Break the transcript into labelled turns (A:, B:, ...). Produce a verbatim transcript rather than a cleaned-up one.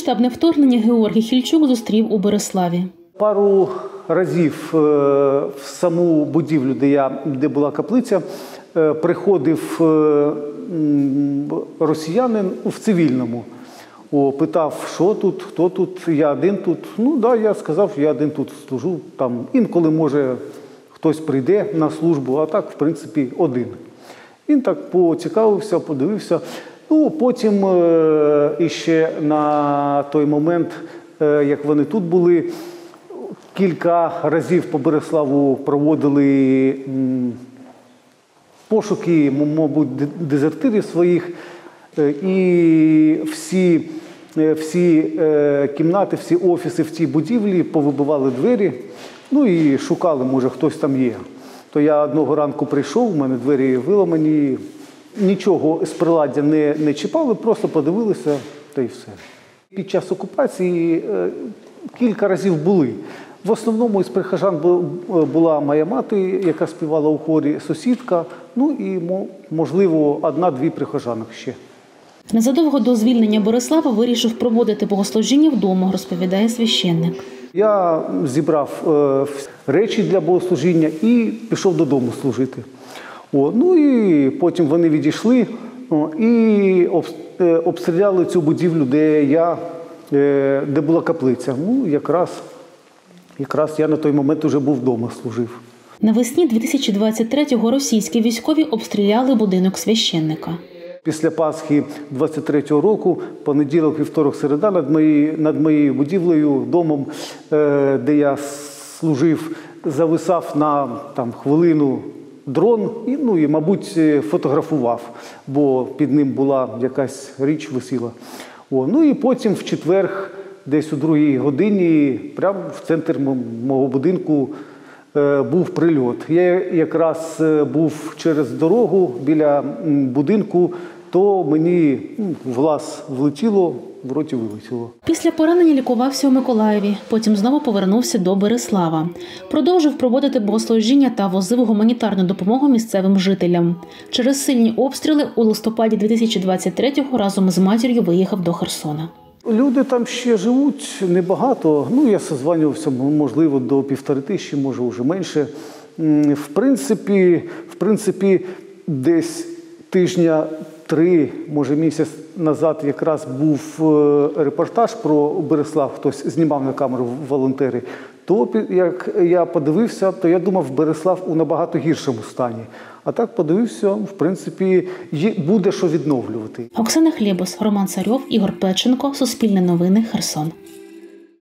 A: повномасштабне вторгнення Георгій Хільчук зустрів у Береславі.
B: Пару разів в саму будівлю, де, я, де була каплиця, приходив росіянин в цивільному. О, питав, що тут, хто тут, я один тут. Ну, да, я сказав, я один тут служу. Там інколи, може, хтось прийде на службу, а так, в принципі, один. Він так поцікавився, подивився. Ну, потім е, іще на той момент, е, як вони тут були, кілька разів по Береславу проводили м, пошуки, мабуть, дезертирів своїх. Е, і всі, е, всі е, кімнати, всі офіси в цій будівлі повибивали двері. Ну і шукали, може, хтось там є. То я одного ранку прийшов, у мене двері виламані. Нічого з приладдя не, не чіпали, просто подивилися, та й все. Під час окупації е, кілька разів були. В основному із прихожан була моя мати, яка співала у хорі, сусідка, ну і, можливо, одна-дві прихожанок ще.
A: Незадовго до звільнення Борислава вирішив проводити богослужіння вдома, розповідає священник.
B: Я зібрав е, речі для богослужіння і пішов додому служити. О, ну і потім вони відійшли о, і обстріляли цю будівлю, де, я, е, де була каплиця. Ну, якраз, якраз я на той момент вже був вдома, служив.
A: Навесні дві тисячі двадцять третього російські військові обстріляли будинок священника.
B: Після Пасхи двадцять третього року, понеділок, вівторок, середа, над моєю, над моєю будівлею, домом, е, де я служив, зависав на там, хвилину дрон і, ну, і, мабуть, фотографував, бо під ним була якась річ висіла. О, ну і потім в четвер, десь у другій годині, прямо в центр мого будинку е, був прильот. Я якраз був через дорогу біля будинку, то мені ну, в лаз влетіло, в роті вилетіло.
A: Після поранення лікувався у Миколаєві, потім знову повернувся до Береслава. Продовжив проводити богослужіння та возив гуманітарну допомогу місцевим жителям. Через сильні обстріли у листопаді дві тисячі двадцять третього разом з матір'ю виїхав до Херсона.
B: Люди там ще живуть небагато. Ну, я созванювався, можливо, до півтори тисячі, може, вже менше. В принципі, в принципі, десь тижня три, може місяць назад якраз був репортаж про Береслав, хтось знімав на камеру, волонтери. То, як я подивився, то я думав, Береслав у набагато гіршому стані. А так подивився, в принципі, буде що відновлювати.
A: Оксана Хлєбус, Роман Царьов, Ігор Печенко, Суспільне новини, Херсон.